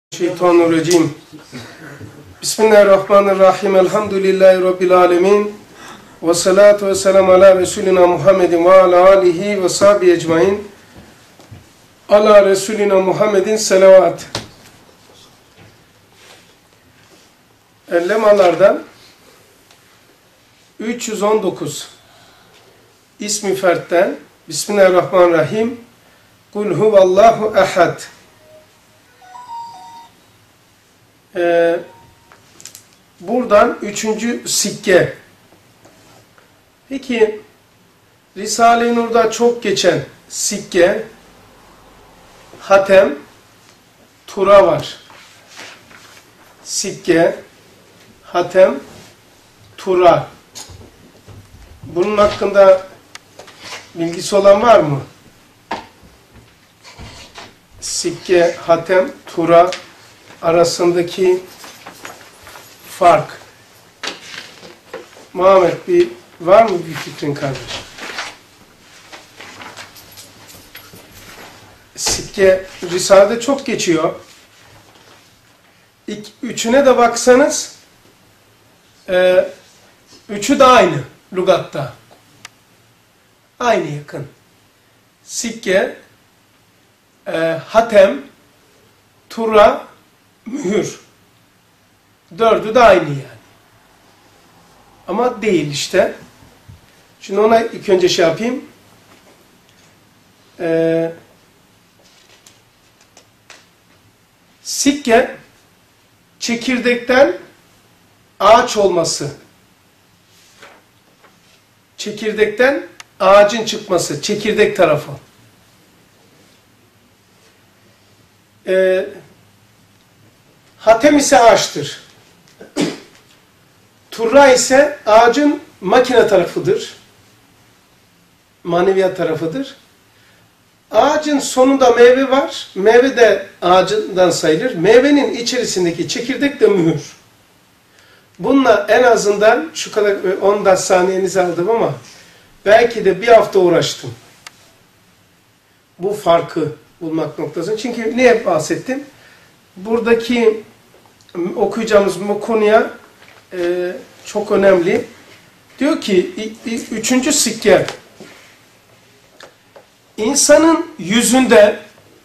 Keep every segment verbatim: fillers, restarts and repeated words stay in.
Şeytanirracim. Bismillahirrahmanirrahim. Elhamdülillahi Rabbil alemin. Ve salatu ve selamu ala Resulina Muhammedin ve ala alihi ve sahbihi ecmain. Ala Resulina Muhammedin selavat. Lemalardan üç yüz on dokuz İsmi Fert'ten Bismillahirrahmanirrahim. Kul huvallahu ehad. Ee, buradan üçüncü sikke. Peki Risale-i Nur'da çok geçen sikke, hatem, tura var. Sikke, hatem, tura. Bunun hakkında bilgisi olan var mı? Sikke, hatem, tura arasındaki fark. Muhammed, bir var mı bir fikrin kardeş? Sikke Risale'de çok geçiyor. İlk, üçüne de baksanız e, üçü de aynı lügatta. Aynı yakın. Sikke, e, hatem, tura, mühür. Dördü de aynı yani. Ama değil işte. Şimdi ona ilk önce şey yapayım. Ee, sikke, çekirdekten ağaç olması. Çekirdekten ağacın çıkması. Çekirdek tarafı. Ee, Hatem ise ağaçtır. Turra ise ağacın makine tarafıdır. Maneviyat tarafıdır. Ağacın sonunda meyve var. Meyve de ağacından sayılır. Meyvenin içerisindeki çekirdek de mühür. Bununla en azından şu kadar on saniyenizi aldım ama belki de bir hafta uğraştım. Bu farkı bulmak noktasında. Çünkü neye bahsettim? Buradaki okuyacağımız bu konuya e, çok önemli. Diyor ki üçüncü sikke, insanın yüzünde,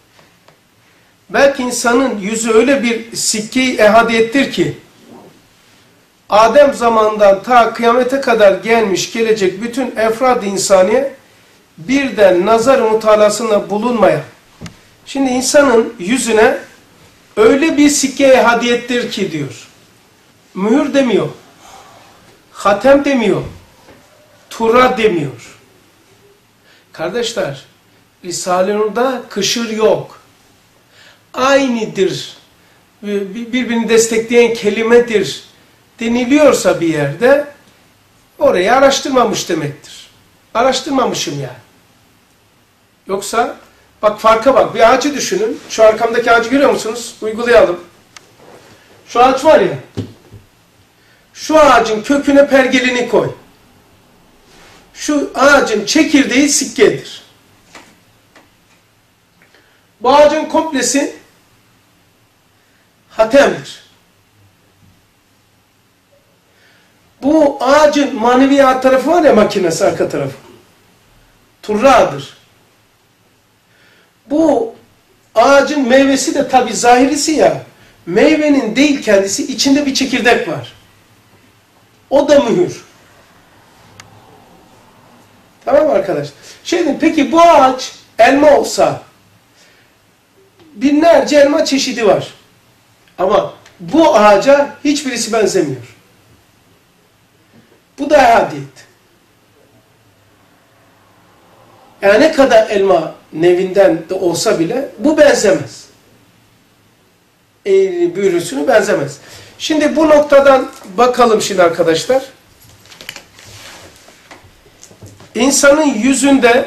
belki insanın yüzü öyle bir sikkeyi ehadiyettir ki Adem zamanından ta kıyamete kadar gelmiş gelecek bütün efrad-ı insaniye birden nazar-ı mutalasında bulunmayan. Şimdi insanın yüzüne öyle bir sikkeye hadiyettir ki diyor. Mühür demiyor. Hatem demiyor. Tura demiyor. Kardeşler, Risale-i Nur'da kışır yok. Aynıdır. Birbirini destekleyen kelimedir deniliyorsa bir yerde orayı araştırmamış demektir. Araştırmamışım yani. Yoksa bak farka bak. Bir ağacı düşünün. Şu arkamdaki ağacı görüyor musunuz? Uygulayalım. Şu ağaç var ya. Şu ağacın köküne pergelini koy. Şu ağacın çekirdeği sikkedir. Bu ağacın komplesi hatemdir. Bu ağacın maneviyat tarafı var ya, makinesi arka tarafı. Turradır. Bu ağacın meyvesi de tabi zahirisi ya, meyvenin değil kendisi, içinde bir çekirdek var. O da mühür. Tamam mı arkadaşlar? Şimdi peki bu ağaç elma olsa, binlerce elma çeşidi var. Ama bu ağaca hiçbirisi benzemiyor. Bu da ehadiyet. Yani ne kadar elma nevinden de olsa bile bu benzemez. Eğri büğrüsünü benzemez. Şimdi bu noktadan bakalım şimdi arkadaşlar. İnsanın yüzünde,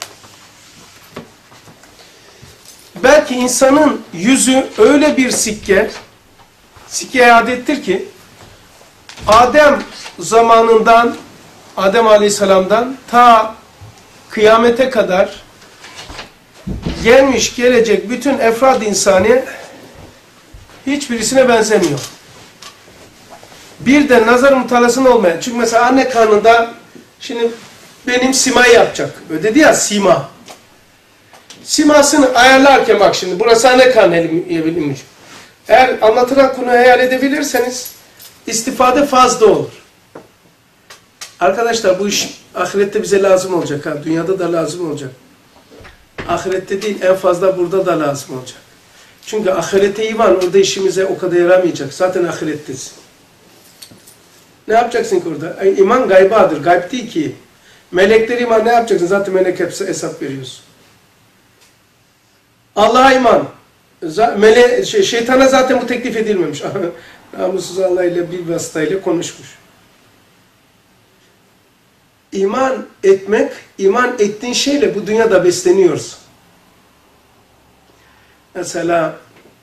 belki insanın yüzü öyle bir sikke, sikke adettir ki Adem zamanından, Adem Aleyhisselam'dan ta kıyamete kadar gelmiş gelecek bütün efrad insani Hiçbirisine benzemiyor. Bir de nazar mutalasının olmayan. Çünkü mesela anne karnında şimdi benim simayı yapacak. Öyle dedi ya, sima. Simasını ayarlarken bak şimdi burası anne karnı elimmiş. Eğer anlatılan konuyu hayal edebilirseniz istifade fazla olur. Arkadaşlar bu iş ahirette bize lazım olacak ha. Dünyada da lazım olacak. Ahirette değil, en fazla burada da lazım olacak. Çünkü ahirete iman orada işimize o kadar yaramayacak. Zaten ahirettesin. Ne yapacaksın ki orada? Yani iman gaybadır. Gayb değil ki. Melekler iman ne yapacaksın? Zaten melek hepsi hesap veriyorsun. Allah'a iman. Mele, şey, şeytana zaten bu teklif edilmemiş. Namussuz Allah ile bir vasıtayla konuşmuş. İman etmek, iman ettiğin şeyle bu dünyada besleniyoruz. Mesela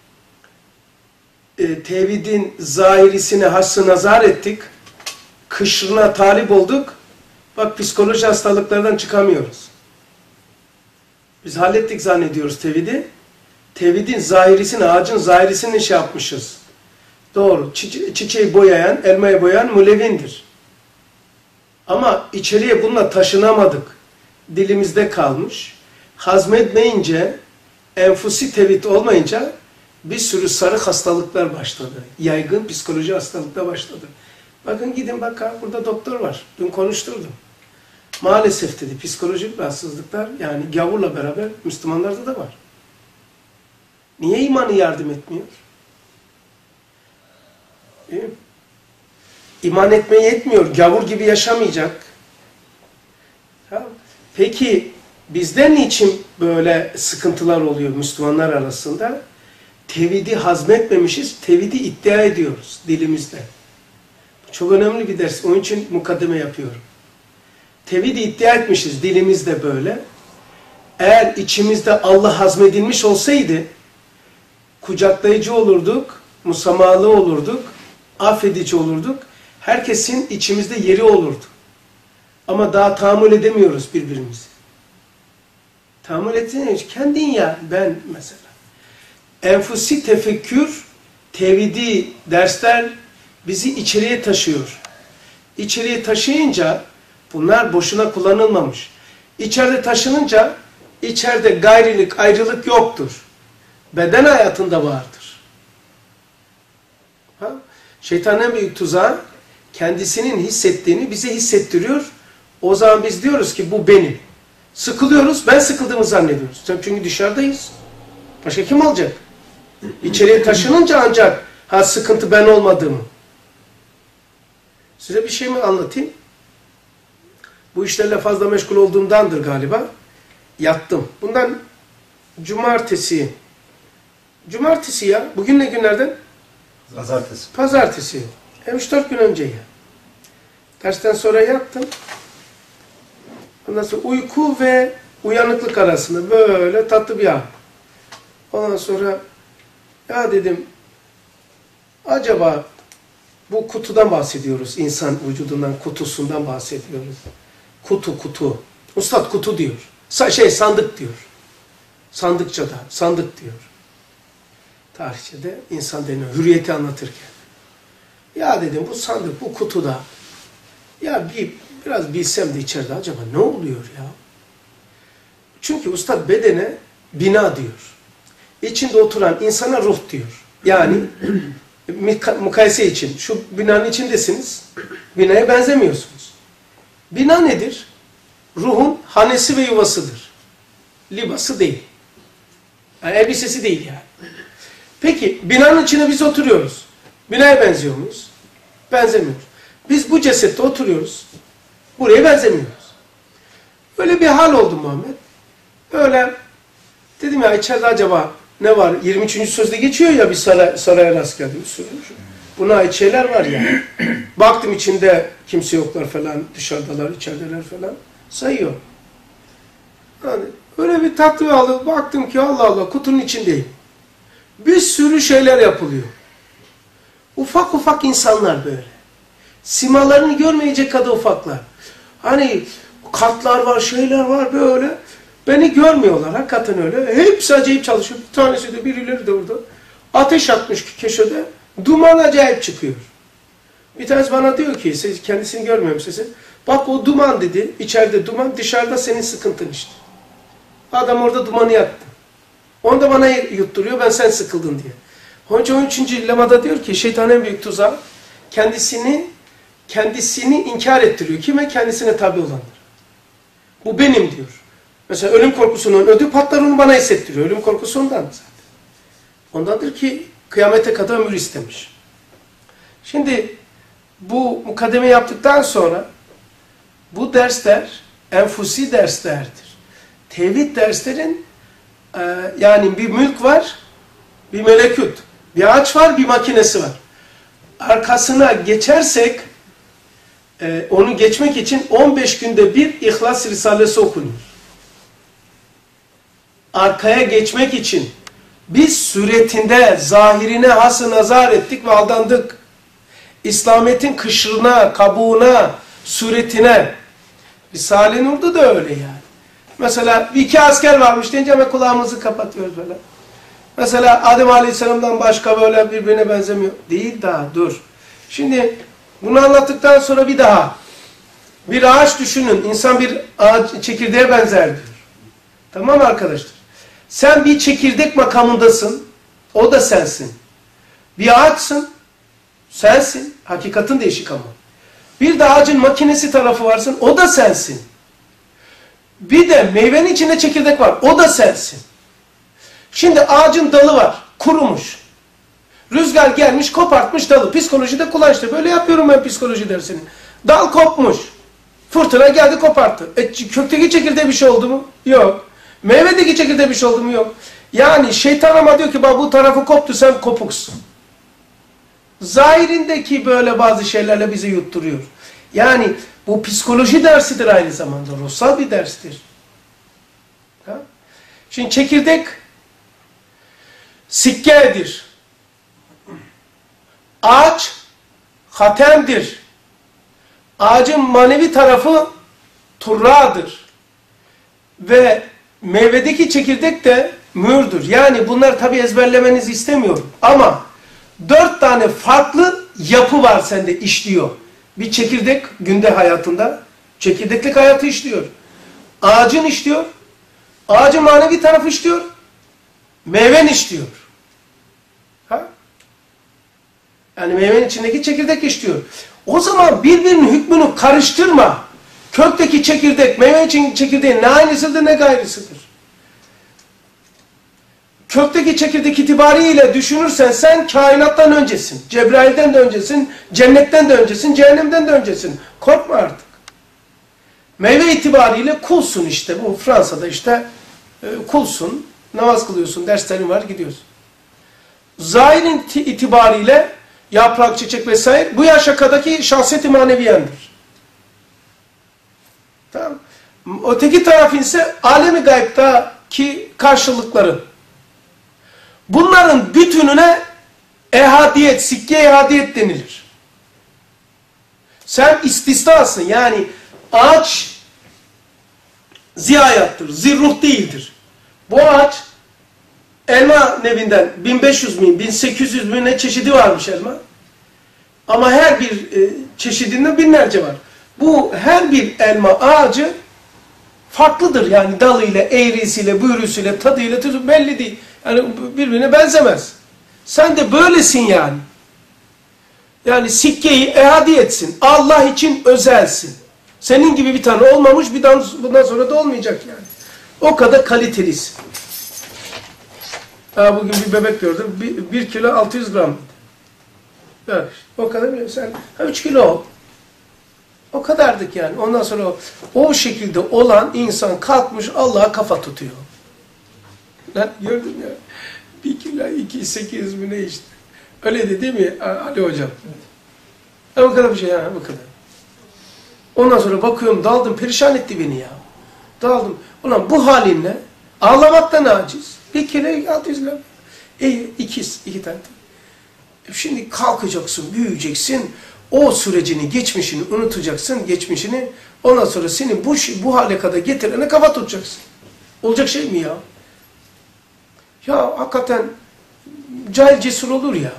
e, tevhidin zahirisine hassı nazar ettik. Kışrına talip olduk. Bak psikoloji hastalıklardan çıkamıyoruz. Biz hallettik zannediyoruz tevhidi. Tevhidin zahirisini, ağacın zahirisini şey yapmışız. Doğru. Çiçe çiçeği boyayan, elmayı boyayan mülevindir. Ama içeriye bununla taşınamadık. Dilimizde kalmış. Hazmetmeyince, enfusi tevhid olmayınca bir sürü sarı hastalıklar başladı. Yaygın psikoloji hastalıklar başladı. Bakın gidin bak ha, burada doktor var. Dün konuşturdum. Maalesef dedi psikolojik rahatsızlıklar yani gavurla beraber Müslümanlarda da var. Niye imanı yardım etmiyor? Değil mi? İman etmeye yetmiyor. Gavur gibi yaşamayacak. Tamam. Peki bizden niçin böyle sıkıntılar oluyor Müslümanlar arasında? Tevhidi hazmetmemişiz, tevhidi iddia ediyoruz dilimizde. Çok önemli bir ders. Onun için mukaddeme yapıyorum. Tevhidi iddia etmişiz dilimizde böyle. Eğer içimizde Allah hazmedilmiş olsaydı kucaklayıcı olurduk, musamahalı olurduk, affedici olurduk. Herkesin içimizde yeri olurdu. Ama daha tahammül edemiyoruz birbirimizi. Tahammül edemiyoruz. Kendin ya, ben mesela. Enfusi tefekkür, tevhidi dersler bizi içeriye taşıyor. İçeriye taşıyınca bunlar boşuna kullanılmamış. İçeride taşınınca içeride gayrilik, ayrılık yoktur. Beden hayatında vardır. Ha? Şeytanın en büyük tuzağı kendisinin hissettiğini bize hissettiriyor. O zaman biz diyoruz ki bu benim. Sıkılıyoruz, ben sıkıldığımı zannediyoruz. Çünkü dışarıdayız. Başka kim alacak? İçeriye taşınınca ancak ha sıkıntı ben olmadığımı. Size bir şey mi anlatayım? Bu işlerle fazla meşgul olduğumdandır galiba. Yattım. Bundan cumartesi. Cumartesi ya. Bugün ne günlerden? Pazartesi. Pazartesi. Hem üç dört gün önce ya. Dersten sonra yattım. Ondan sonra uyku ve uyanıklık arasında böyle tatlı bir an. Ondan sonra ya dedim acaba bu kutudan bahsediyoruz. İnsan vücudundan, kutusundan bahsediyoruz. Kutu kutu. Ustad kutu diyor. Sa şey sandık diyor. Sandıkçada sandık diyor. Tarihçede insan deniyor. Hürriyeti anlatırken. Ya dedim bu sandık bu kutuda. Ya bir biraz bilsem de içeride acaba ne oluyor ya? Çünkü ustad bedene bina diyor. İçinde oturan insana ruh diyor. Yani mukayese için. Şu binanın içindesiniz. Binaya benzemiyorsunuz. Bina nedir? Ruhun hanesi ve yuvasıdır. Libası değil. Yani elbisesi değil yani. Peki binanın içine biz oturuyoruz. Binaya benziyor muyuz? Benzemiyoruz. Biz bu cesette oturuyoruz. Buraya benzemiyoruz. Öyle bir hal oldu Muhammed. Öyle dedim ya içeride acaba ne var? yirmi üçüncü sözde geçiyor ya bir saray, saraya rast geldim. Buna ait şeyler var ya. Baktım içinde kimse yoklar falan. Dışarıdalar, içerideler falan. Sayıyor. Yani öyle bir tatlı aldım. Baktım ki Allah Allah kutunun içindeyim. Bir sürü şeyler yapılıyor. Ufak ufak insanlar böyle. Simalarını görmeyecek kadar ufaklar. Hani kartlar var, şeyler var böyle. Beni görmüyorlar. Hakikaten öyle. Hepsi acayip çalışıyor. Bir tanesi de birileri de orada. Ateş atmış köşede. Duman acayip çıkıyor. Bir tanesi bana diyor ki, siz kendisini görmüyorum sizi. Bak o duman dedi, içeride duman, dışarıda senin sıkıntın işte. Adam orada dumanı yaktı. Onu da bana yutturuyor, ben sen sıkıldın diye. Hoca on üçüncü lemada diyor ki, şeytanın en büyük tuzağı, kendisini, kendisini inkar ettiriyor. Kime? Kendisine tabi olanlar. Bu benim diyor. Mesela ölüm korkusunun ödü patlar, onu bana hissettiriyor. Ölüm korkusu ondan zaten. Ondandır ki kıyamete kadar ömür istemiş. Şimdi bu mukaddeme yaptıktan sonra bu dersler enfusi derslerdir. Tevhid derslerin e, yani bir mülk var, bir melekut, bir ağaç var, bir makinesi var. Arkasına geçersek e, onu geçmek için on beş günde bir İhlas Risalesi okunuyor. Arkaya geçmek için biz suretinde, zahirine hası nazar ettik ve aldandık. İslamiyet'in kışrına, kabuğuna, suretine. Risale-i Nur'da da öyle yani. Mesela iki asker varmış deyince hemen kulağımızı kapatıyoruz böyle. Mesela Adem Aleyhisselam'dan başka böyle birbirine benzemiyor. Değil daha, dur. Şimdi bunu anlattıktan sonra bir daha. Bir ağaç düşünün. İnsan bir ağaç, çekirdeğe benzer diyor. Tamam mı arkadaşlar? Sen bir çekirdek makamındasın. O da sensin. Bir ağaçsın. Sensin. Hakikatin değişik ama. Bir de ağacın makinesi tarafı varsın. O da sensin. Bir de meyvenin içinde çekirdek var. O da sensin. Şimdi ağacın dalı var. Kurumuş. Rüzgar gelmiş, kopartmış dalı. Psikolojide kullanışlı. Böyle yapıyorum ben psikoloji dersini. Dal kopmuş. Fırtına geldi, koparttı. E, kökteki çekirdeğe bir şey oldu mu? Yok. Meyvedeki çekirdeğe bir şey oldu mu? Yok. Yani şeytan ama diyor ki bak bu tarafı koptu, sen kopuksun. Zahirindeki böyle bazı şeylerle bizi yutturuyor. Yani bu psikoloji dersidir aynı zamanda. Ruhsal bir derstir. Ha? Şimdi çekirdek sikkedir. Ağaç hatemdir. Ağacın manevi tarafı turradır. Ve meyvedeki çekirdek de mürdür. Yani bunlar tabi ezberlemenizi istemiyorum. Ama dört tane farklı yapı var sende işliyor. Bir çekirdek günde hayatında çekirdeklik hayatı işliyor. Ağacın işliyor. Ağacın manevi tarafı işliyor. Meyven işliyor. Ha? Yani meyvenin içindeki çekirdek işliyor. O zaman birbirinin hükmünü karıştırma. Kökteki çekirdek, meyvenin içindeki çekirdeğin ne aynısıdır ne gayrısıdır. Kökteki çekirdek itibariyle düşünürsen sen kainattan öncesin. Cebrail'den de öncesin, cennetten de öncesin, cehennemden de öncesin. Korkma artık. Meyve itibariyle kulsun işte. Bu Fransa'da işte e, kulsun, namaz kılıyorsun, derslerin var, gidiyorsun. Zahirin itibariyle yaprak, çiçek vesaire bu yaşakadaki şahsiyet-i maneviyendir. Tamam. Öteki taraf ise alemi gaybtaki karşılıkları. Bunların bütününe ehadiyet, sikke ehadiyet denilir. Sen istisnasın. Yani ağaç zihayattır, zirruh değildir. Bu ağaç elma nevinden bin beş yüz bin, bin sekiz yüz bin ne çeşidi varmış elma. Ama her bir e, çeşidinden binlerce var. Bu her bir elma ağacı farklıdır. Yani dalıyla, eğrisiyle, büğrüsüyle, tadıyla, tuzu belli değil. Yani birbirine benzemez. Sen de böylesin yani. Yani sikkeyi ehadiyetsin. Allah için özelsin. Senin gibi bir tane olmamış, bir daha bundan sonra da olmayacak yani. O kadar kalitelisin. Ha, bugün bir bebek gördüm. Bir, bir kilo altı yüz gram. Yani o kadar. Sen üç kilo ol. O kadardık yani. Ondan sonra o, o şekilde olan insan kalkmış Allah'a kafa tutuyor. Lan gördün ya. Bir kilo iki sekiz yüz mi ne işte. Öyle de değil mi Ali hocam? Evet. O kadar bir şey ya. Bu kadar. Ondan sonra bakıyorum daldım. Perişan etti beni ya. Daldım. Ulan bu halinle ağlamaktan aciz. Bir kilo altı yüz gram. İyi. ikiz. iki tane. Şimdi kalkacaksın. Büyüyeceksin. O sürecini, geçmişini unutacaksın. Geçmişini. Ondan sonra seni bu, bu hale kadar getirene kafa tutacaksın. Olacak şey mi ya? Ya hakikaten cahil cesur olur ya.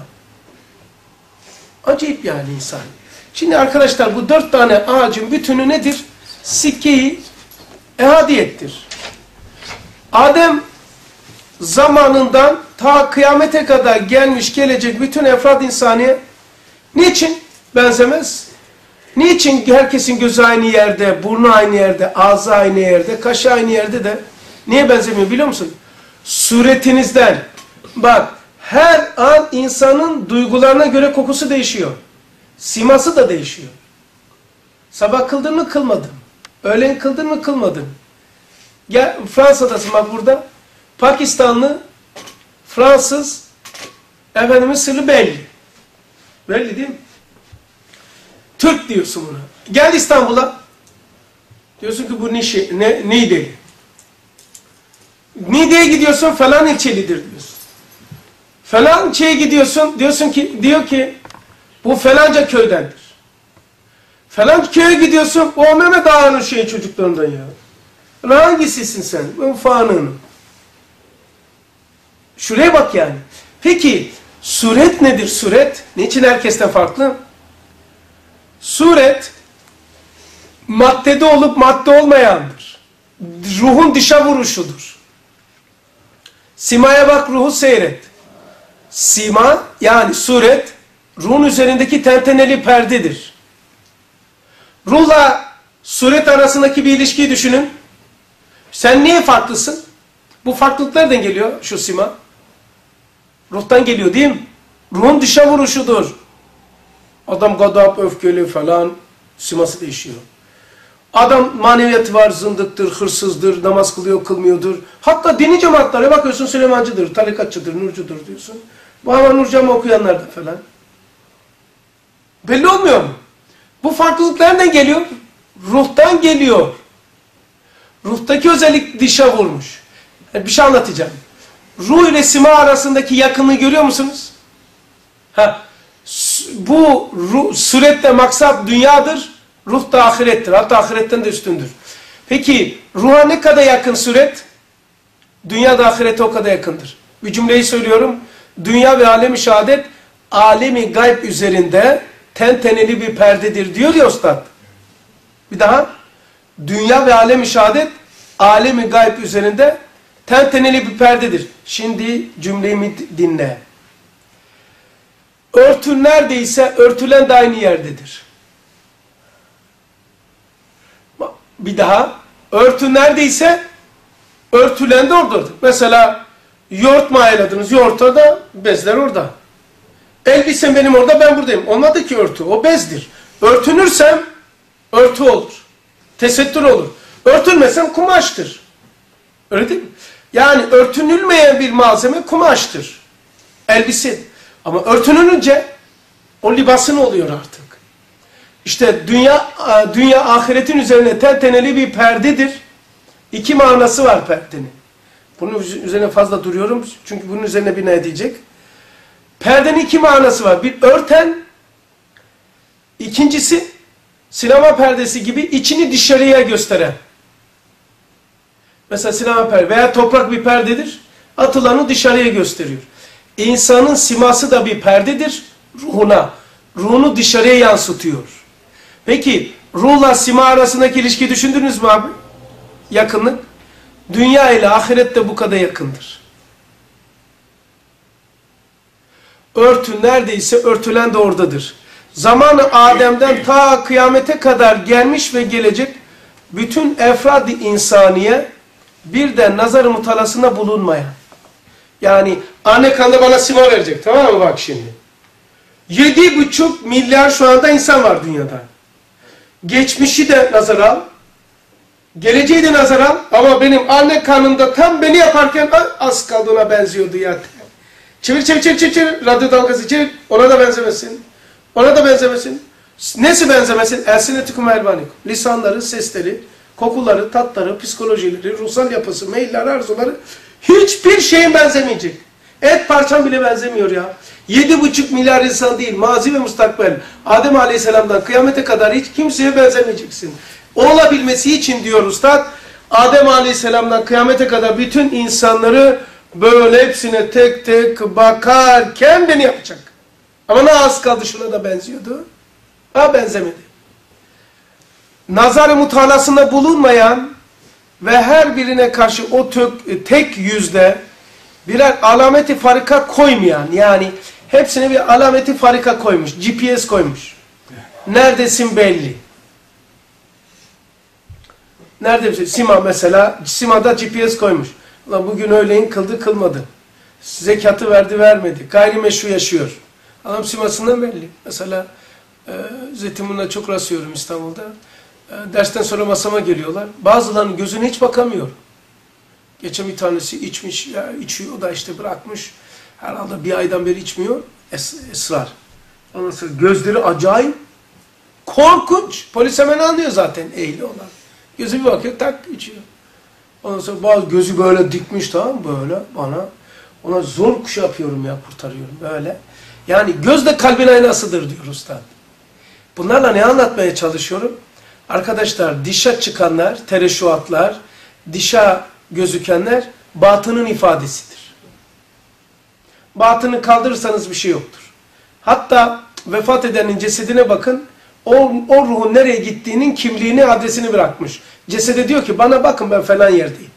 Acayip yani insan. Şimdi arkadaşlar bu dört tane ağacın bütünü nedir? Sikkeyi ehadiyettir. Adem zamanından ta kıyamete kadar gelmiş gelecek bütün efrad insaniye niçin benzemez? Niçin herkesin gözü aynı yerde, burnu aynı yerde, ağzı aynı yerde, kaşı aynı yerde de niye benzemiyor biliyor musun? Suretinizden. Bak her an insanın duygularına göre kokusu değişiyor. Siması da değişiyor. Sabah kıldın mı kılmadın. Öğlen kıldın mı kılmadın. Gel Fransa'dasın bak burada. Pakistanlı, Fransız, efendim Mısırlı belli. Belli değil mi? Türk diyorsun buna. Gel İstanbul'a. Diyorsun ki bu Nişi, ne, Niğdeli. Niğde'ye gidiyorsun falan ilçelidir diyorsun. Falan ilçeye gidiyorsun diyorsun ki diyor ki bu falanca köydendir. Falan köye gidiyorsun o Mehmet Ağa'nın şey çocuklarından ya. Lan hangisisin sen? Ben Fanı'nın. Şuraya bak yani. Peki suret nedir suret? Niçin herkesten farklı? Suret maddede olup madde olmayandır. Ruhun dışa vuruşudur. Simaya bak ruhu seyret. Sima yani suret ruhun üzerindeki tenteneli perdedir. Ruhla suret arasındaki bir ilişkiyi düşünün. Sen niye farklısın? Bu farklılık nereden geliyor şu sima? Ruhtan geliyor değil mi? Ruhun dışa vuruşudur. Adam gadap, öfkeli falan siması değişiyor. Adam maneviyatı var, zındıktır, hırsızdır, namaz kılıyor, kılmıyordur. Hatta dini cemaatlara bakıyorsun Süleymancıdır, tarikatçıdır, nurcudur diyorsun. Bu ama nurcama okuyanlar da falan. Belli olmuyor mu? Bu farklılık nereden geliyor? Ruhtan geliyor. Ruhtaki özellik dışa vurmuş. Yani bir şey anlatacağım. Ruh ile sima arasındaki yakınlığı görüyor musunuz? Ha, bu ruh, surette maksat dünyadır, ruh da ahirettir. Hatta ahiretten de üstündür. Peki ruha ne kadar yakın suret? Dünya da ahirete o kadar yakındır. Bir cümleyi söylüyorum. Dünya ve alem-i şehadet alemi gayb üzerinde tenteneli bir perdedir diyor ya Üstad. Bir daha. Dünya ve alem-i şehadet alemi gayb üzerinde tenteneli bir perdedir. Şimdi cümlemi dinle. Örtü neredeyse örtülen de aynı yerdedir. Bir daha. Örtü neredeyse örtülen de oradadır. Mesela yoğurt mayaladınız. Yoğurt orada, bezler orada. Elbisem benim orada, ben buradayım. Olmadı ki örtü. O bezdir. Örtünürsem örtü olur. Tesettür olur. Örtülmesem kumaştır. Öyle değil mi? Yani örtünülmeyen bir malzeme kumaştır. Elbise. Ama örtününce o libasın oluyor artık. İşte dünya dünya ahiretin üzerine tenteneli bir perdedir. İki manası var perdenin. Bunun üzerine fazla duruyorum. Çünkü bunun üzerine bina edecek. Perdenin iki manası var. Bir örten, ikincisi sinema perdesi gibi içini dışarıya gösteren. Mesela sinema perdesi veya toprak bir perdedir. Atılanı dışarıya gösteriyor. İnsanın siması da bir perdedir ruhuna. Ruhunu dışarıya yansıtıyor. Peki ruhla sima arasındaki ilişkiyi düşündünüz mü abi? Yakınlık. Dünya ile ahiret de bu kadar yakındır. Örtü neredeyse örtülen de oradadır. Zamanı Adem'den ta kıyamete kadar gelmiş ve gelecek bütün efrad-ı insaniye bir de nazar-ı mutalasında bulunmayan. Yani anne kanında bana sima verecek, tamam mı bak şimdi. Yedi buçuk milyar şu anda insan var dünyada. Geçmişi de nazar al. Geleceği de nazar al. Ama benim anne kanımda tam beni yaparken az kaldı ona benziyordu ya. Çevir çevir çevir çevir. çevir. Radyo dalgası çevir. Ona da benzemesin. Ona da benzemesin. Nesi benzemesin? Elsinetikum elvanikum. Lisanları, sesleri, kokuları, tatları, psikolojileri, ruhsal yapısı, meyilleri, arzuları hiçbir şeyin benzemeyecek. Et parçam bile benzemiyor ya. Yedi buçuk milyar insan değil, mazi ve mustakbel. Adem Aleyhisselam'dan kıyamete kadar hiç kimseye benzemeyeceksin. Olabilmesi için diyor Üstad, Adem Aleyhisselam'dan kıyamete kadar bütün insanları Böyle hepsine tek tek bakar, kendini yapacak. Ama ne az kaldı, şuna da benziyordu. Ha, benzemedi. Nazar-ı mutalasında bulunmayan ve her birine karşı o tök, tek yüzde birer alameti farika koymayan, yani hepsine bir alameti farika koymuş, G P S koymuş. Neredesin belli. Nerede? Sima mesela, Sima'da G P S koymuş. Ulan bugün öğleyin kıldı kılmadı. Zekatı verdi vermedi. Gayrimeşru yaşıyor. Adam simasından belli. Mesela e, Zeytinburnu'na çok rastlıyorum İstanbul'da. E, dersten sonra masama geliyorlar. Bazılarının gözüne hiç bakamıyor. Geçen bir tanesi içmiş, ya içiyor, o da işte bırakmış. Herhalde bir aydan beri içmiyor. Es, esrar. Ondan sonra gözleri acayip korkunç. Polis hemen anlıyor zaten ehli olan. Gözü bir bakıyor, tak içiyor. Ondan sonra bazı gözü böyle dikmiş, tamam mı? Böyle bana. Ona zor kuş yapıyorum ya, kurtarıyorum böyle. Yani göz de kalbin aynasıdır diyor usta. Bunlarla ne anlatmaya çalışıyorum? Arkadaşlar, dışa çıkanlar, tereşuatlar, dışa gözükenler batının ifadesidir. Batını kaldırırsanız bir şey yoktur. Hatta vefat edenin cesedine bakın, o, o ruhun nereye gittiğinin kimliğini, adresini bırakmış. Cesede diyor ki, bana bakın ben falan yerdeyim.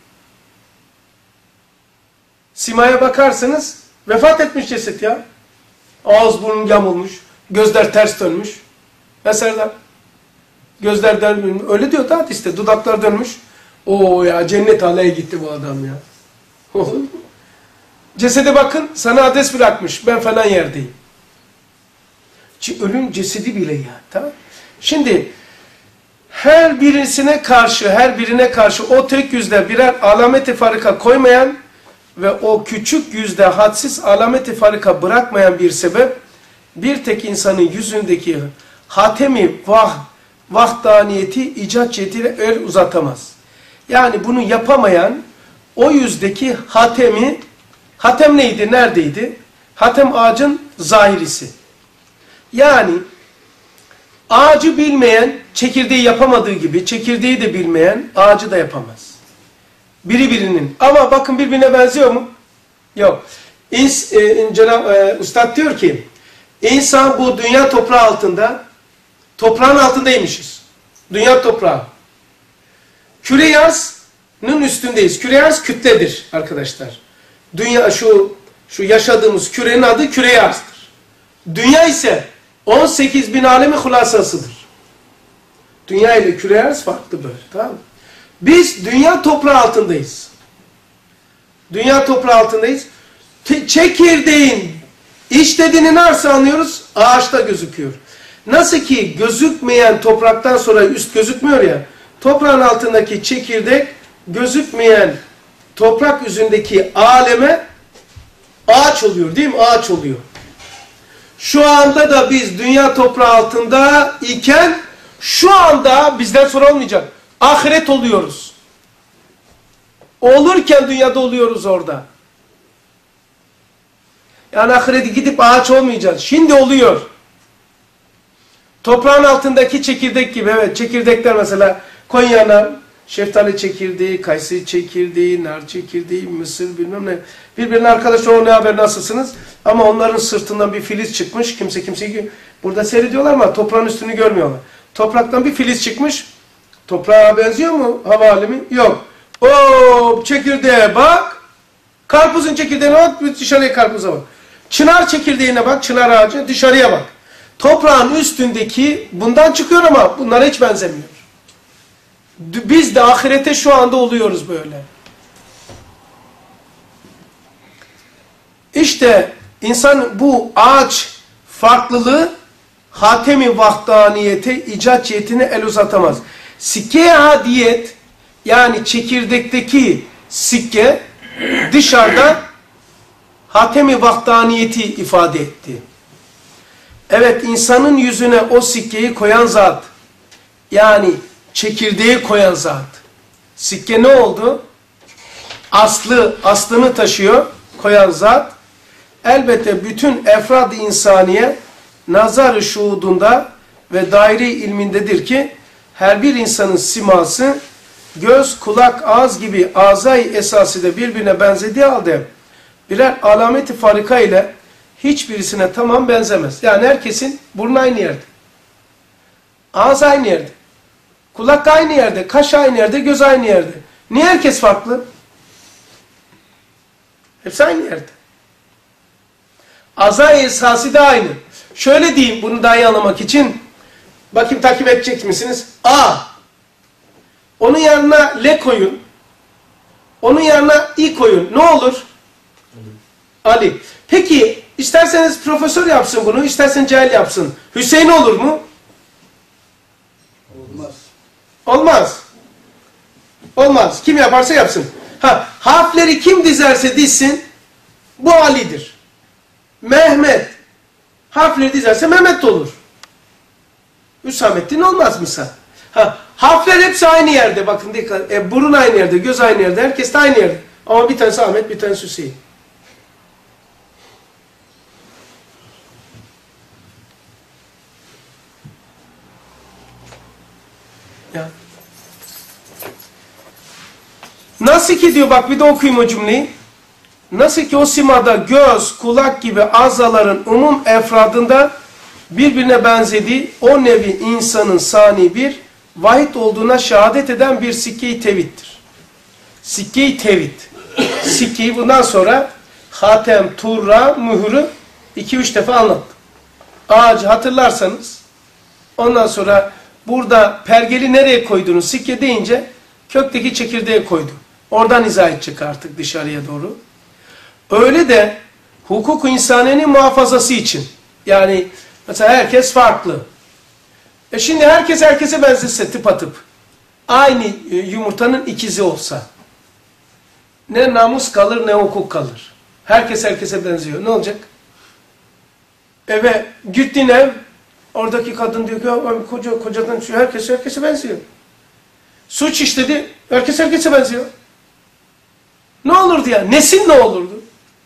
Simaya bakarsanız, vefat etmiş ceset ya. Ağız burun yamulmuş, gözler ters dönmüş. Mesela gözler dönmüş, öyle diyor da hadiste, dudaklar dönmüş. Oo ya, cennet alaya gitti bu adam ya. Cesede bakın, sana adres bırakmış, ben falan yerdeyim. Ölüm cesedi bile ya. Tamam. Şimdi her birisine karşı, her birine karşı o tek yüzde birer alameti farika koymayan ve o küçük yüzde hadsiz alameti farika bırakmayan bir sebep, bir tek insanın yüzündeki hatemi vah, vahdaniyeti icat cihetiyle el uzatamaz. Yani bunu yapamayan, o yüzdeki hatemi, hatem neydi, neredeydi? Hatem ağacın zahirisi. Yani ağacı bilmeyen, çekirdeği yapamadığı gibi, çekirdeği de bilmeyen ağacı da yapamaz. Biri birinin. Ama bakın birbirine benziyor mu? Yok. İns, e, Cenab, e, Üstad diyor ki, insan bu dünya toprağı altında, toprağın altındaymışız. Dünya toprağı. Küre yarsının üstündeyiz. Küre yars kütledir arkadaşlar. Dünya, şu, şu yaşadığımız kürenin adı küre yarsdır. Dünya ise on sekiz bin alemi hulasasıdır. Dünya ile küre yars farklı böyle. Tamam mı? Biz dünya toprağı altındayız. Dünya toprağı altındayız. Çekirdeğin iç dediğini nasıl anlıyoruz? Ağaçta gözüküyor. Nasıl ki gözükmeyen topraktan sonra üst gözükmüyor ya, toprağın altındaki çekirdek gözükmeyen toprak yüzündeki aleme ağaç oluyor değil mi? Ağaç oluyor. Şu anda da biz dünya toprağı altında iken şu anda bizden sonra olmayacak. Ahiret oluyoruz. Olurken dünyada oluyoruz orada. Yani ahirete gidip ağaç olmayacağız. Şimdi oluyor. Toprağın altındaki çekirdek gibi. Evet, çekirdekler mesela Konya'na şeftali çekirdeği, kayısı çekirdeği, nar çekirdeği, mısır bilmem ne. Birbirine arkadaş o ne haber nasılsınız? Ama onların sırtından bir filiz çıkmış. Kimse kimseyi burada seyrediyorlar ama toprağın üstünü görmüyorlar. Topraktan bir filiz çıkmış. Toprağa benziyor mu hava alemi? Yok. O çekirdeğe bak. Karpuzun çekirdeğine bak, dışarıya karpuza bak. Çınar çekirdeğine bak, çınar ağacı, dışarıya bak. Toprağın üstündeki bundan çıkıyor ama bunlara hiç benzemiyor. Biz de ahirete şu anda oluyoruz böyle. İşte insan bu ağaç farklılığı hatemi vahdaniyete, icat cihetine el uzatamaz. Sikke-i hadiyet, yani çekirdekteki sikke dışarıda hatemi vahdaniyeti ifade etti. Evet, insanın yüzüne o sikkeyi koyan zat, yani çekirdeği koyan zat. Sikke ne oldu? Aslı, aslını taşıyor, koyan zat. Elbette bütün efrad-ı insaniye nazar-ı şuhudunda ve daire ilmindedir ki her bir insanın siması göz, kulak, ağız gibi azay esası da birbirine benzediği halde birer alameti farika ile hiçbirisine tamam benzemez. Yani herkesin burnu aynı yerde. Ağız aynı yerde. Kulak aynı yerde. Kaş aynı yerde. Göz aynı yerde. Niye herkes farklı? Hepsi aynı yerde. Azay esası da aynı. Şöyle diyeyim bunu daha iyi anlamak için. Bakayım takip edecek misiniz? A. Onun yanına L koyun. Onun yanına İ koyun. Ne olur? Ali. Peki isterseniz profesör yapsın bunu, istersen cahil yapsın. Hüseyin olur mu? Olmaz. Olmaz. Olmaz. Kim yaparsa yapsın. Ha, harfleri kim dizerse dizsin, bu Ali'dir. Mehmet. Harfleri dizerse Mehmet de olur. Hüsamettin olmaz mı? Ha, harfler hepsi aynı yerde. Bakın dikkat. E, burun aynı yerde, göz aynı yerde, herkes de aynı yerde. Ama bir tanesi Ahmet, bir tanesi Hüseyin. Ya. Nasıl ki diyor, bak bir de okuyayım o cümleyi. Nasıl ki o simada göz, kulak gibi azaların umum efradında birbirine benzediği o nevi insanın sani bir vahid olduğuna şehadet eden bir sikke-i tevhiddir. Sikke-i tevhid. Sikkeyi bundan sonra hatem, turra, mührü iki üç defa anlattım. Ağacı hatırlarsanız ondan sonra burada pergeli nereye koydunuz? Sikke deyince kökteki çekirdeğe koydu. Oradan izah edecek artık dışarıya doğru. Öyle de hukuk-u insaniyenin muhafazası için. Yani mesela herkes farklı. E şimdi herkes herkese benzese tıpatıp aynı yumurtanın ikizi olsa ne namus kalır ne hukuk kalır. Herkes herkese benziyor. Ne olacak? Eve gittin ev, oradaki kadın diyor ki koca kocadan şu herkes herkese benziyor. Suç işledi, herkes herkese benziyor. Ne olurdu ya? Nesin ne olurdu?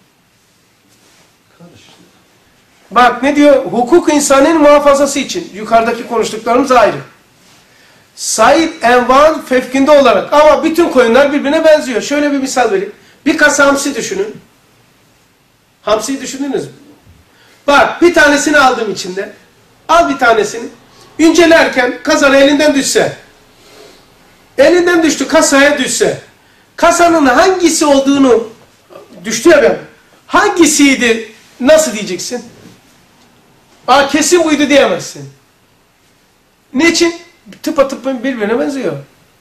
Bak ne diyor? Hukuk insanın muhafazası için. Yukarıdaki konuştuklarımız ayrı. Sahip envan fevkinde olarak. Ama bütün koyunlar birbirine benziyor. Şöyle bir misal vereyim. Bir kasa hamsi düşünün. Hamsiyi düşündünüz mü? Bak bir tanesini aldım içinde. Al bir tanesini. İncelerken kazan elinden düşse. Elinden düştü, kasaya düşse. Kasanın hangisi olduğunu düştü ya ben. Hangisiydi? Nasıl diyeceksin? Aa, kesin buydu diyemezsin. Niçin? Tıpatıp birbirine benziyor.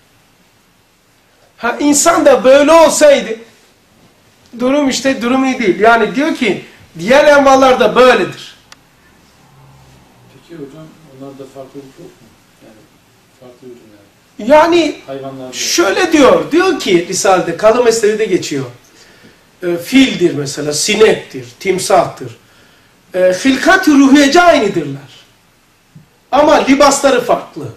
Ha, insan da böyle olsaydı durum işte durum iyi değil. Yani diyor ki diğer envalarda böyledir. Peki hocam onlarda farklılık yok mu? Yani farklı ürünler. Yani Hayvanlarda. şöyle diyor. Diyor ki Risale'de Kadı Mesnevi'de geçiyor. E, fildir mesela, sinektir, timsahtır. E, Hilkat-ı ruhiyece aynıdırlar. Ama libasları farklı.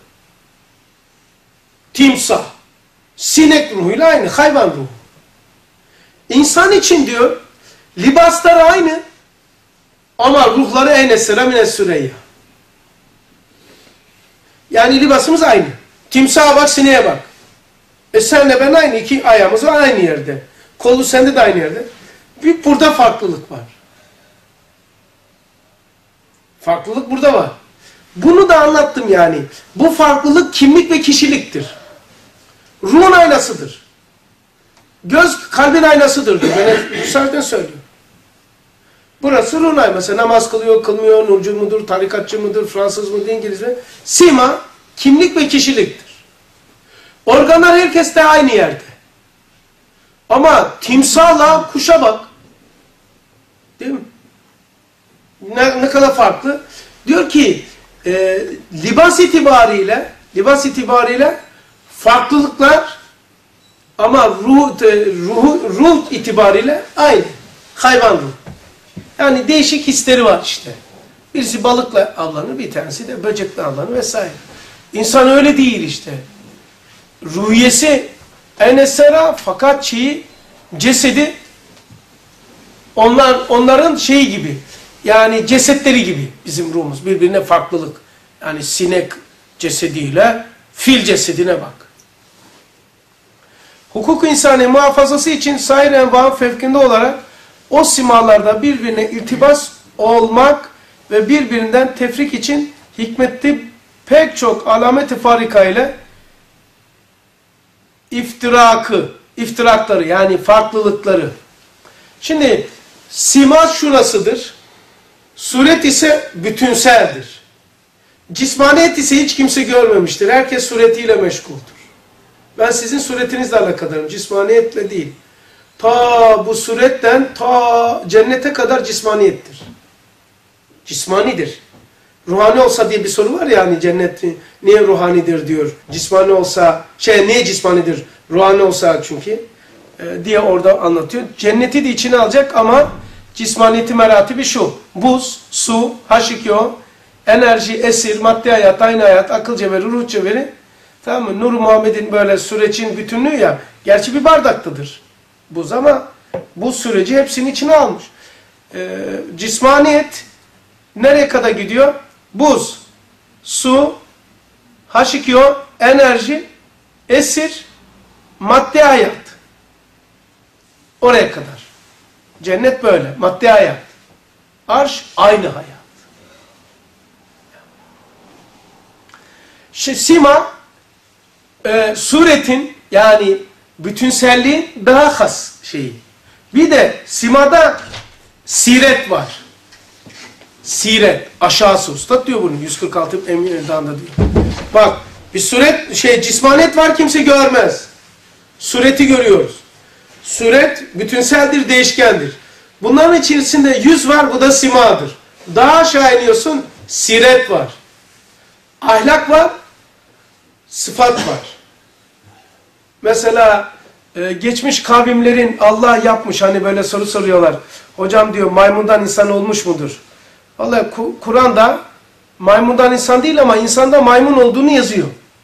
Timsah, sinek ruhuyla aynı, hayvan ruhu. İnsan için diyor, libasları aynı ama ruhları eynesira minesüreyya. Yani libasımız aynı. Timsaha bak, sineğe bak. E senle ben aynı, iki ayağımız var aynı yerde. Kolu sende de aynı yerde. Bir burada farklılık var. Farklılık burada var. Bunu da anlattım yani. Bu farklılık kimlik ve kişiliktir. Ruhun aynasıdır. Göz kalbin aynasıdır diyor. Ben Hüsar'dan söylüyorum. Burası ruhun aynası. Namaz kılıyor, kılmıyor, nurcu mudur, tarikatçı mıdır, Fransız mıdır, İngiliz mi? Sima, kimlik ve kişiliktir. Organlar herkeste aynı yerde. Ama timsahla kuşa bak. Değil mi? Ne, ne kadar farklı. Diyor ki e, libas itibariyle libas itibariyle farklılıklar ama ruh, e, ruh, ruh itibariyle aynı. Hayvan ruh. Yani değişik hisleri var işte. Birisi balıkla avlanır, bir tanesi de böcekle avlanır vesaire. İnsan öyle değil işte. Ruhiyesi enesera fakat şeyi cesedi onlar onların şeyi gibi. Yani cesetleri gibi bizim ruhumuz. Birbirine farklılık. Yani sinek cesediyle fil cesedine bak. Hukuk insani muhafazası için sair enva'nın fevkinde olarak O simalarda birbirine irtibas olmak ve birbirinden tefrik için hikmetli pek çok alameti farika ile iftirakı, iftirakları yani farklılıkları. Şimdi sima şurasıdır. Suret ise bütünseldir. Cismaniyet ise hiç kimse görmemiştir. Herkes suretiyle meşguldür. Ben sizin suretinizle alakadarım. Cismaniyetle değil. Ta bu suretten ta cennete kadar cismaniyettir. Cismanidir. Ruhani olsa diye bir soru var ya hani cennet niye ruhanidir diyor. Cismani olsa, şey niye cismanidir? Ruhani olsa çünkü e, diye orada anlatıyor. Cenneti de içine alacak ama cismaniyeti meratibi şu. Buz, su, H iki O, enerji, esir, maddi hayat, aynı hayat, akıl cevheri, ruh cevheri. Tamam mı? Nur Muhammed'in böyle sürecin bütünlüğü ya. Gerçi bir bardaktadır buz ama bu süreci hepsinin içine almış. E, cismaniyet nereye kadar gidiyor? Buz, su, H iki O, enerji, esir, maddi hayat. Oraya kadar. Cennet böyle. Maddi hayat. Arş aynı hayat. Şimdi sima e, suretin yani bütünselliğin daha has şeyi. Bir de simada siret var. Siret. Aşağısı. Ustad diyor bunu. yüz kırk altı Emir'danda diyor. Bak bir suret şey cismaniyet var kimse görmez. Sureti görüyoruz. Suret bütünseldir, değişkendir. Bunların içerisinde yüz var, bu da simadır. Daha aşağı iniyorsun, siret var. Ahlak var, sıfat var. Mesela e, geçmiş kavimlerin Allah yapmış, hani böyle soru soruyorlar. Hocam diyor maymundan insan olmuş mudur? Vallahi Kur'an'da maymundan insan değil ama insanda maymun olduğunu yazıyor.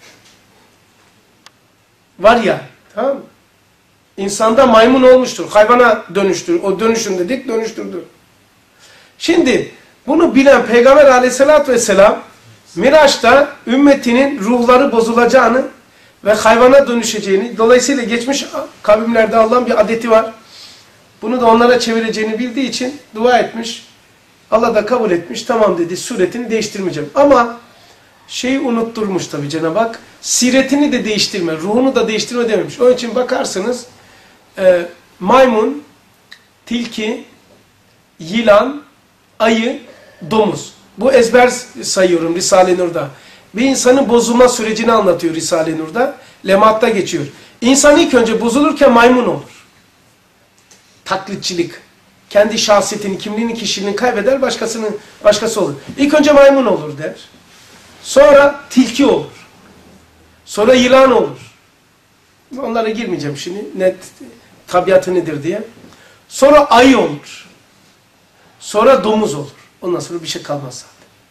Var ya, tamam mı? İnsanda maymun olmuştur. Hayvana dönüştür. O dönüşüm dedik, dönüştürdü. Şimdi bunu bilen Peygamber aleyhissalatü vesselam Miraç'ta ümmetinin ruhları bozulacağını ve hayvana dönüşeceğini, dolayısıyla geçmiş kavimlerde Allah'ın bir adeti var. Bunu da onlara çevireceğini bildiği için dua etmiş. Allah da kabul etmiş. Tamam dedi, suretini değiştirmeyeceğim. Ama şeyi unutturmuş tabii Cenab-ı Hak. Siretini de değiştirme, ruhunu da değiştirme dememiş. Onun için bakarsınız e, maymun, tilki, yılan, ayı, domuz. Bu ezber sayıyorum Risale-i Nur'da. Bir insanın bozulma sürecini anlatıyor Risale-i Nur'da. Lematta geçiyor. İnsan ilk önce bozulurken maymun olur. Taklitçilik. Kendi şahsiyetini, kimliğini, kişiliğini kaybeder, başkasının başkası olur. İlk önce maymun olur der. Sonra tilki olur. Sonra yılan olur. Onlara girmeyeceğim şimdi. Net tabiatı nedir diye. Sonra ayı olur. Sonra domuz olur. Ondan sonra bir şey kalmaz zaten.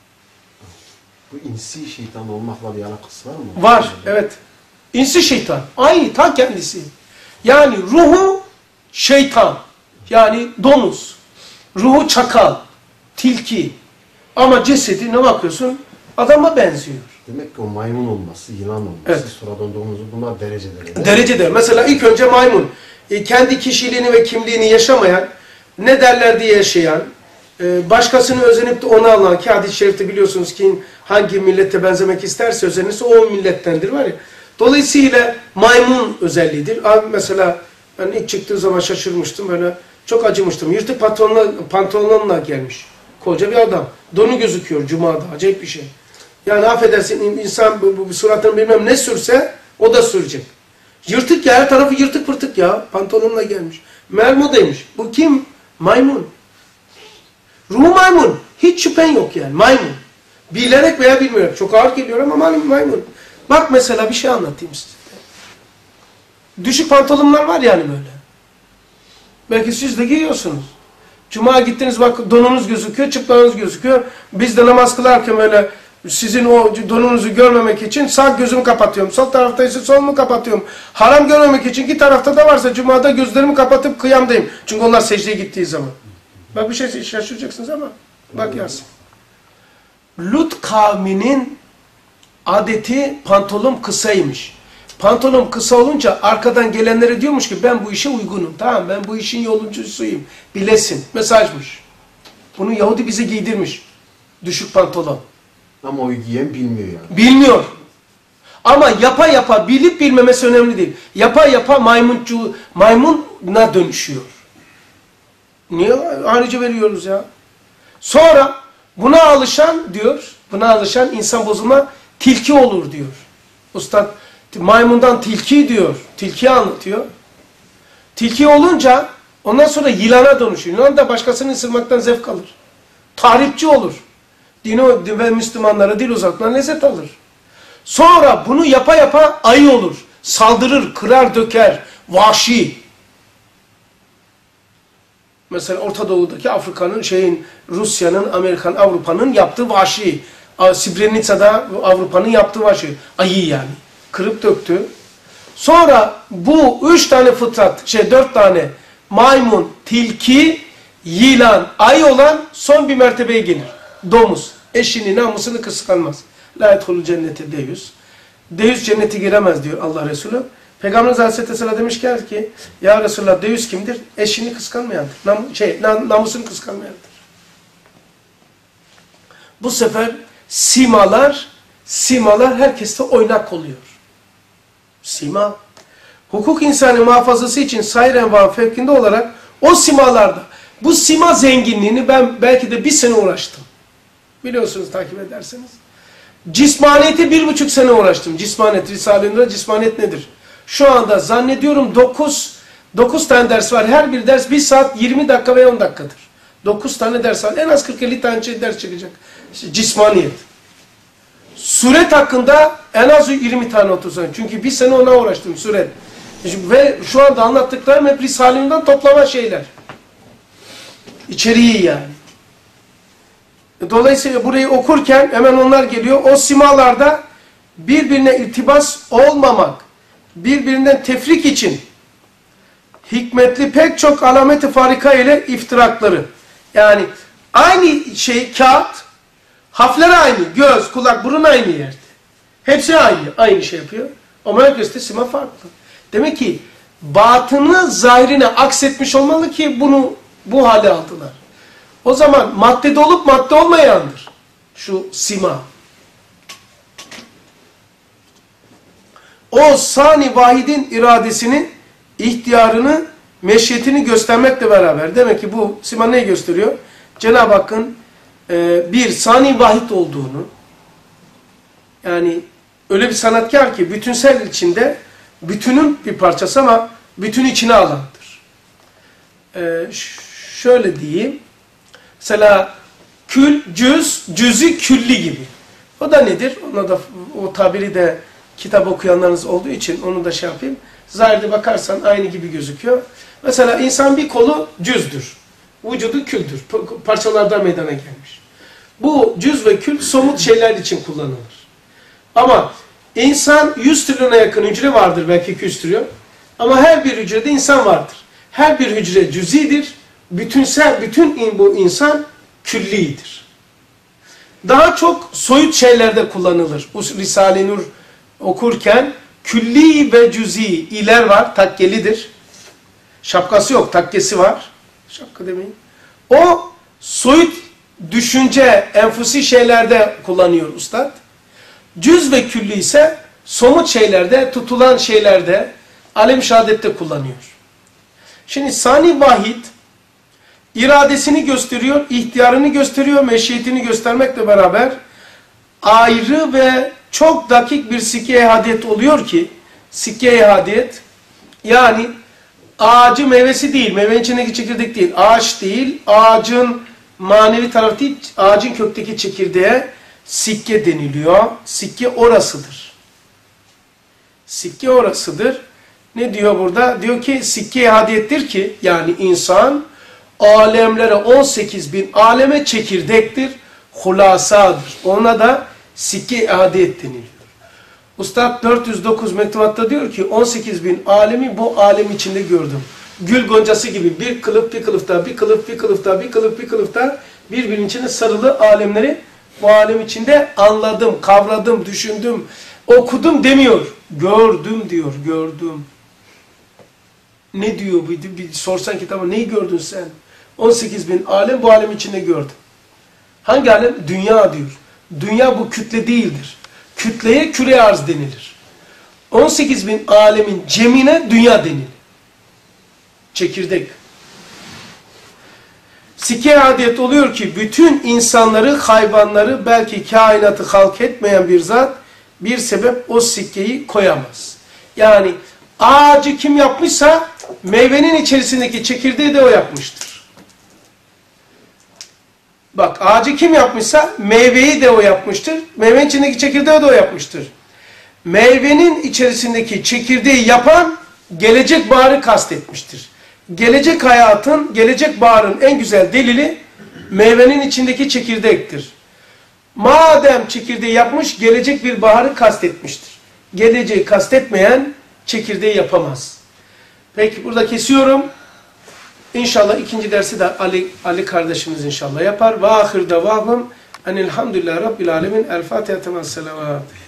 Bu insi şeytan olmakla bir alakası var mı? Var, evet. İnsi şeytan. Aynı, ta kendisi. Yani ruhu şeytan. Yani domuz. Ruhu çakal. Tilki. Ama cesedi ne bakıyorsun? Adama benziyor. Demek ki o maymun olması, yılan olması, evet. Sonradan domuz, bunlar dereceler. Dereceler. Mesela ilk önce maymun. E, kendi kişiliğini ve kimliğini yaşamayan, ne derler diye yaşayan, e, başkasını özenip de onu alan, ki hadis-i şerifte biliyorsunuz ki hangi millete benzemek isterse özenirse o millettendir var ya. Dolayısıyla maymun özelliğidir. Abi mesela ben ilk çıktığı zaman şaşırmıştım, böyle çok acımıştım. Yırtık pantolonla, pantolonla gelmiş. Koca bir adam. Donu gözüküyor Cuma'da. Acayip bir şey. Yani affedersin insan bu, bu, bu suratını bilmem ne sürse o da sürecek. Yırtık ya, her tarafı yırtık pırtık ya. Pantolonla gelmiş. Mermodaymış. Bu kim? Maymun. Ruhu maymun. Hiç şüphen yok yani. Maymun. Bilerek veya bilmiyorum. Çok ağır geliyor ama maymun. Bak mesela bir şey anlatayım size. Düşük pantolonlar var yani böyle. Belki siz de giyiyorsunuz. Cuma gittiniz bak donunuz gözüküyor, çıplağınız gözüküyor. Biz de namaz kılarken böyle sizin o donunuzu görmemek için sağ gözümü kapatıyorum. Sol taraftaysa solumu kapatıyorum. Haram görmemek için iki tarafta da varsa Cuma'da gözlerimi kapatıp kıyamdayım. Çünkü onlar secdeye gittiği zaman. Bak bir şey şaşıracaksınız ama bak Yasin. Lut kavminin adeti pantolon kısaymış. Pantolon kısa olunca arkadan gelenlere diyormuş ki ben bu işe uygunum. Tamam, ben bu işin yoluncusuyum. Bilesin. Mesajmış. Bunu Yahudi bize giydirmiş. Düşük pantolon. Ama o giyen bilmiyor yani. Bilmiyor. Ama yapa yapa bilip bilmemesi önemli değil. Yapa yapa maymuncu, maymuna dönüşüyor. Niye ayrıca veriyoruz ya? Sonra buna alışan diyor, buna alışan insan bozulma tilki olur diyor. Ustad maymundan tilki diyor. Tilkiyi anlatıyor. Tilki olunca ondan sonra yılana dönüşüyor. Yılan da başkasını ısırmaktan zevk alır. Tahripçi olur. Dini ve Müslümanlara dil uzatman lezzet alır. Sonra bunu yapa yapa ayı olur. Saldırır, kırar, döker. Vahşi. Mesela Orta Doğu'daki Afrika'nın, şeyin, Rusya'nın, Amerikan, Avrupa'nın yaptığı vahşi. Srebrenica'da Avrupa'nın yaptığı vahşi. Ayı yani. Kırıp döktü. Sonra bu üç tane fıtrat, şey dört tane maymun, tilki, yılan, ayı olan son bir mertebeye gelir. Domuz. Eşini, namusunu kıskanmaz. La yedhulul cennete deyyus. Deyyus cennete giremez diyor Allah Resulü. Peygamberimiz Aleyhisselam demiş ki ya Resulullah deyyus kimdir? Eşini kıskanmayandır. Nam, şey, nam, namusunu kıskanmayandır. Bu sefer simalar, simalar herkeste oynak oluyor. Sima. Hukuk insanı muhafazası için sayr enva fevkinde olarak o simalarda, bu sima zenginliğini ben belki de bir sene uğraştım. Biliyorsunuz takip ederseniz. Cismaniyeti bir buçuk sene uğraştım. Cismaniyet, Risale-i cismaniyet nedir? Şu anda zannediyorum dokuz, dokuz tane ders var. Her bir ders bir saat yirmi dakika veya on dakikadır. dokuz tane ders var. En az kırk elli tane ders çıkacak. İşte cismaniyet. Suret hakkında en az yirmi tane otuz tane. Çünkü bir sene ona uğraştım suret. Ve şu anda anlattıklarım hep Risale'nden toplama şeyler. İçeriği yani. Dolayısıyla burayı okurken hemen onlar geliyor. O simalarda birbirine irtibas olmamak, birbirinden tefrik için hikmetli pek çok alameti farika ile iftirakları. Yani aynı şey kağıt, harfler aynı, göz, kulak, burun aynı yerde. Hepsi aynı, aynı şey yapıyor. Ama herkeste sima farklı. Demek ki batını zahirine aksetmiş olmalı ki bunu bu hale aldılar. O zaman maddede olup madde olmayandır. Şu sima. O sani vahidin iradesini, ihtiyarını, meşiyetini göstermekle beraber. Demek ki bu sima neyi gösteriyor? Cenab-ı Hakk'ın e, bir sani vahid olduğunu, yani öyle bir sanatkar ki bütünsel içinde, bütünün bir parçası ama bütün içine alandır. E, şöyle diyeyim. Mesela kül, cüz, cüzü külli gibi. O da nedir? Ona da o tabiri de kitap okuyanlarınız olduğu için onu da şey yapayım. Zahirde bakarsan aynı gibi gözüküyor. Mesela insan bir kolu cüzdür. Vücudu küldür. Parçalardan meydana gelmiş. Bu cüz ve kül somut şeyler için kullanılır. Ama insan yüz trilyona yakın hücre vardır, belki iki yüz trilyon. Ama her bir hücrede insan vardır. Her bir hücre cüzidir. Bütünsel, bütün bu insan küllidir. Daha çok soyut şeylerde kullanılır. Bu Risale-i Nur okurken külli ve cüzi iler var, takkelidir. Şapkası yok, takkesi var. Şapka demeyin. O soyut düşünce, enfusi şeylerde kullanıyor ustad. Cüz ve külli ise somut şeylerde, tutulan şeylerde, alem şehadette kullanıyor. Şimdi sani vahid iradesini gösteriyor, ihtiyarını gösteriyor, meşiyetini göstermekle beraber ayrı ve çok dakik bir sikke-i hadiyet oluyor ki, sikke-i hadiyet yani ağacı meyvesi değil, meyvenin içindeki çekirdek değil, ağaç değil, ağacın manevi tarafı değil, ağacın kökteki çekirdeğe sikke deniliyor. Sikke orasıdır. Sikke orasıdır. Ne diyor burada? Diyor ki sikke-i hadiyettir ki, yani insan alemlere on sekiz bin aleme çekirdektir, hulasadır. Ona da sikke-i hadiyet deniliyor. Ustad dört yüz dokuz mektubatta diyor ki on sekiz bin alemi bu alem içinde gördüm. Gül goncası gibi bir kılıf bir kılıfta, bir kılıf bir kılıfta, bir kılıf bir kılıfta birbirinin içine sarılı alemleri bu alem içinde anladım, kavradım, düşündüm. Okudum demiyor. Gördüm diyor. Gördüm. Ne diyor? Bir, bir sorsan kitabı neyi gördün sen? on sekiz bin alem bu alem içinde gördüm. Hangi alem? Dünya diyor. Dünya bu kütle değildir. Kütleye küre arz denilir. on sekiz bin alemin cemine dünya denilir. Çekirdek. Sikke adet oluyor ki bütün insanları, hayvanları, belki kainatı halk etmeyen bir zat bir sebep o sikkeyi koyamaz. Yani ağacı kim yapmışsa meyvenin içerisindeki çekirdeği de o yapmıştır. Bak ağacı kim yapmışsa meyveyi de o yapmıştır. Meyvenin içindeki çekirdeği de o yapmıştır. Meyvenin içerisindeki çekirdeği yapan gelecek baharı kastetmiştir. Gelecek hayatın, gelecek baharın en güzel delili meyvenin içindeki çekirdektir. Madem çekirdeği yapmış, gelecek bir baharı kastetmiştir. Geleceği kastetmeyen çekirdeği yapamaz. Peki burada kesiyorum. İnşallah ikinci dersi de Ali, Ali kardeşimiz inşallah yapar. Ve ahir davahum enelhamdülillahi rabbil alemin. El Fatiha temas selavat.